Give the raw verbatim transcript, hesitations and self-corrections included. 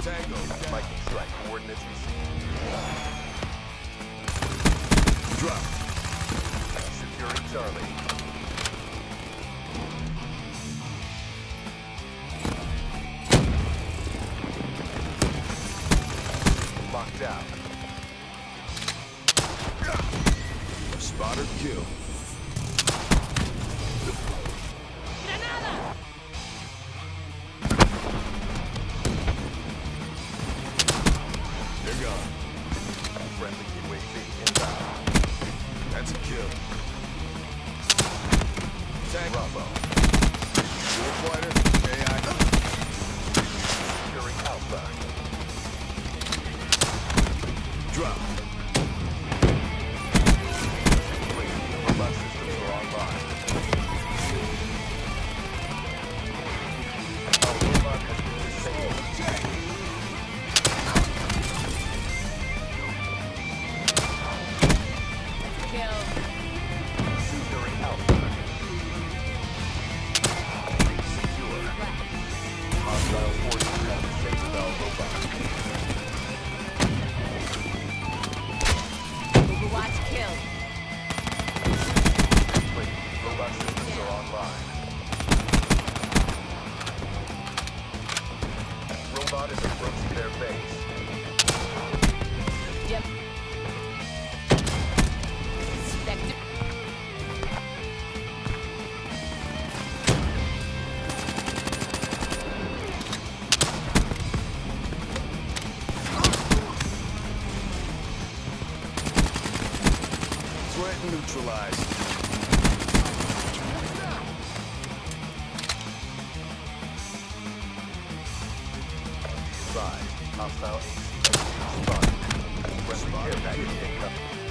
Tango. Viking strike coordinates received. Drop. Securing Charlie. Locked down. Spotter kill. ¡Granada! They're gone. Friendly U A V inbound. That's a kill. Tango. Bravo. Warfighter. A I. Securing Alpha. Drop. Robot systems are online. Our robot has been disabled. Kill. Securing Alpha. Secure. Hostile forces have disabled our robot. Overwatch kill. Wait, robot systems are online. Robot is approaching their base. Yep. Spectre. Threat neutralized. Advised, hostile A C S spotted. Friendly care package incoming.